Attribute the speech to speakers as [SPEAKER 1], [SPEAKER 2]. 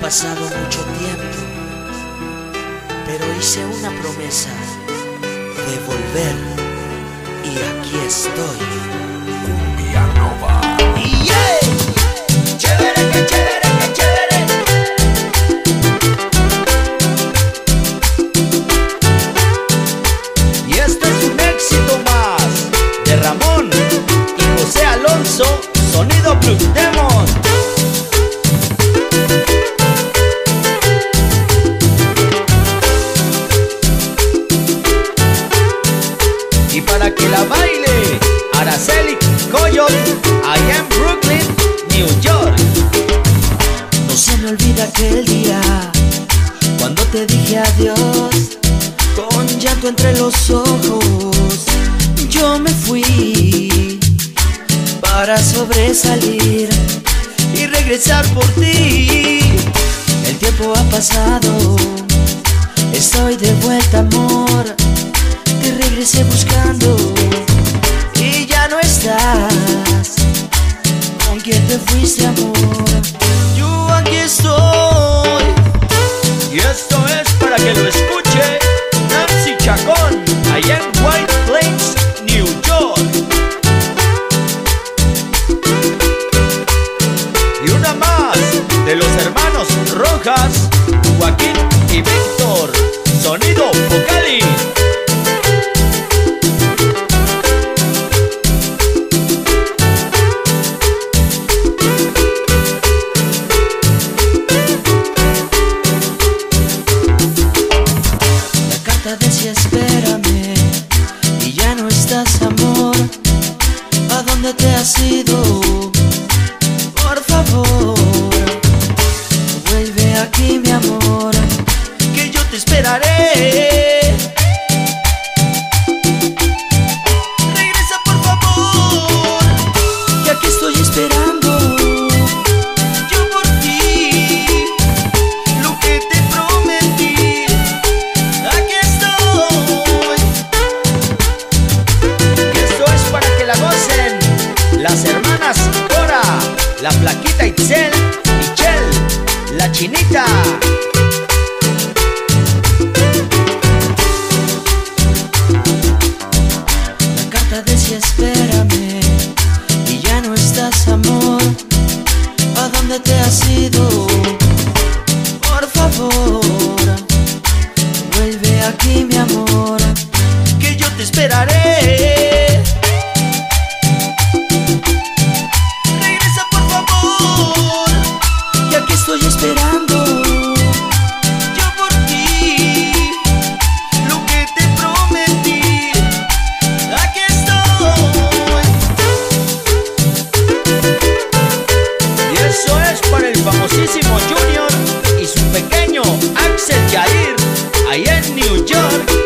[SPEAKER 1] pasado mucho tiempo, pero hice una promesa de volver y aquí estoy.
[SPEAKER 2] Cumbia Nova.
[SPEAKER 1] Y yeah, chévere, que chévere, que chévere. Y este es un éxito más de Ramón y José Alonso, Sonido Blue Demon. Y para que la baile Araceli Coyote, allá en Brooklyn, New York. No se me olvida aquel día cuando te dije adiós, con llanto entre los ojos. Yo me fui para sobresalir y regresar por ti. El tiempo ha pasado, estoy de vuelta, amor. Te regresé buscando y ya no estás. ¿Con quién te fuiste, amor? Yo aquí estoy. Y esto es para que lo escuche Nancy Chacón, allá en White Plains, New York. Y una más de los hermanos Rojas, Joaquín y Víctor, Sonido Vocali. Decía espérame y ya no estás, amor. ¿A dónde te has ido? Por favor, vuelve aquí, mi amor, que yo te esperaré. Regresa, por favor, que aquí estoy esperando. Las hermanas Cora, la Flaquita Itzel, Michelle, la Chinita. La carta decía espérame y ya no estás, amor. ¿A dónde te has ido? Por favor, vuelve aquí, mi amor, que yo te esperaré. Estoy esperando yo por ti, lo que te prometí, aquí estoy. Y eso es para el famosísimo Junior y su pequeño Axel Jair, allá en New York.